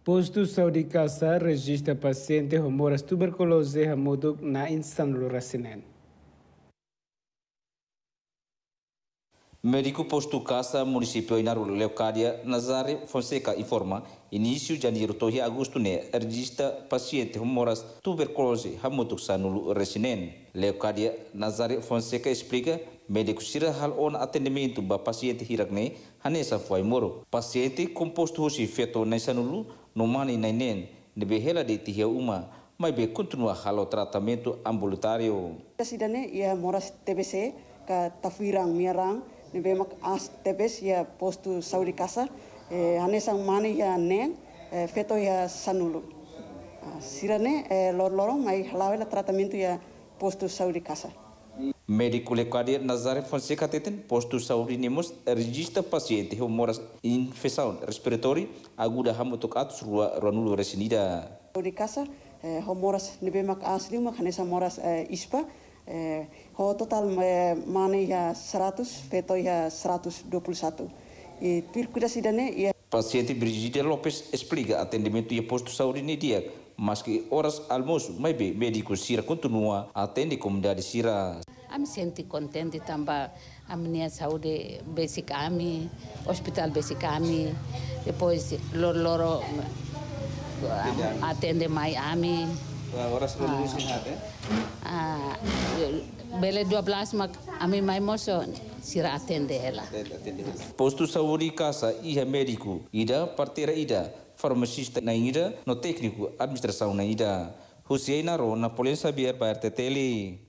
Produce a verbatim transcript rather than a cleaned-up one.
Posto saúde casa registra paciente com moras tuberculose a modo na Insanulu Racinen. Médico posto casa município Inaru Leucádia Nazare Fonseca informa início de janeiro tohi agosto ne registra paciente com moras tuberculose a modo Sanulu Racinen. Leucádia Nazare Fonseca explica médico sira hal on atendimento ba paciente hiragne hanesa foi moro paciente composto hoje feto na Sanulu no mani nainen nebe hela de tia uma mas be continua halo tratamento ambulatório. Sidane ia moras T B C ka tafirang miarang nebe mak as T B C ia posto saúde casa eh, hanesang mani ia nen eh, feto ia Sanulu. Uh, sirane eh, lor lorong mai halawela tratamento ia posto saúde casa. Médico Leucádia Nazare Fonseca teten posto saúde nemos registra paciente com moras infecção respiratória aguda hamutok atus rua ranulu resinida. Saúde casa eh, ho moras nebe mak asli mak hanesa moras eh, ispa eh, ho total eh, mani ya seratus feto ya seratus dua puluh satu. E tirkuda sidane ia paciente Brigida Lopes explica atendimento e posto saúde ni dia, mas que horas almoço, mas bem, médico Sira continua a atender comunidade Sira. Ami senti contente também a minha saúde basic ami, hospital basic ami, depois loro loro atende mais ami. Horas almoço sehat eh? Ah, bele dua belas mak ami mai moso Sira atende ela. Posto saúde casa ia médico, ida parteira ida, farmacista na ida, no técnico administração na ida. Hussein Aro na Polícia Biar Bayar Teteli.